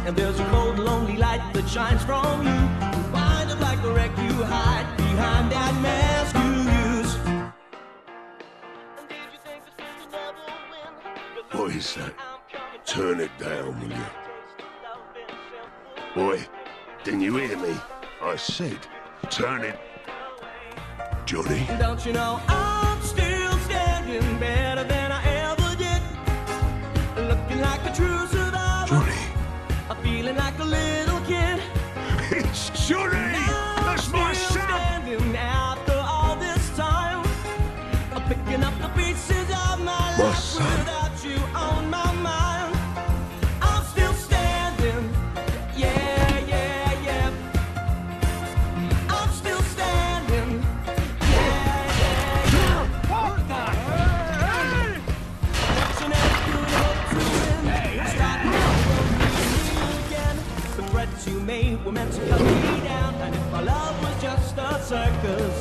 And there's a cold, lonely light that shines from you. You wind up like a wreck, you hide behind that mask you use. What is that? Turn it down, will you? Boy, didn't you hear me? I said, turn it. Johnny? Don't you know I'm still standing better than I ever did? Looking like a true survivor. Johnny? I'm feeling like a little kid. It's Johnny! That's my son! Standing after all this time. I'm picking up the pieces of my life son. without you on my mind. I'm still standing. Yeah, yeah, yeah. I'm still standing. Yeah, yeah, yeah. What the? Watching as good hope to win. Stop now, won't meet me again. The threats you made were meant to cut me down. And if our love was just a circus,